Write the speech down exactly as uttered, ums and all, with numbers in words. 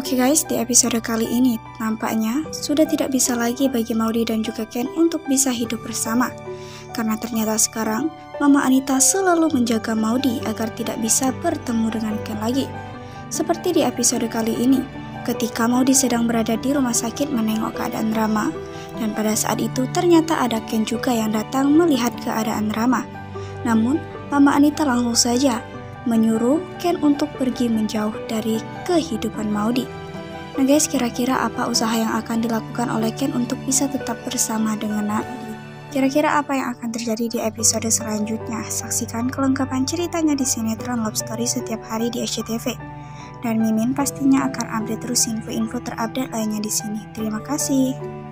Oke guys, di episode kali ini nampaknya sudah tidak bisa lagi bagi Maudy dan juga Ken untuk bisa hidup bersama. Karena ternyata sekarang Mama Anita selalu menjaga Maudy agar tidak bisa bertemu dengan Ken lagi. Seperti di episode kali ini, ketika Maudy sedang berada di rumah sakit menengok keadaan Rama, dan pada saat itu ternyata ada Ken juga yang datang melihat keadaan Rama. Namun, Mama Anita langsung saja menyuruh Ken untuk pergi menjauh dari kehidupan Maudy. Nah guys, kira-kira apa usaha yang akan dilakukan oleh Ken untuk bisa tetap bersama dengan Maudy? Kira-kira apa yang akan terjadi di episode selanjutnya? Saksikan kelengkapan ceritanya di sinetron Love Story setiap hari di S C T V. Dan Mimin pastinya akan update terus info-info terupdate lainnya di sini. Terima kasih.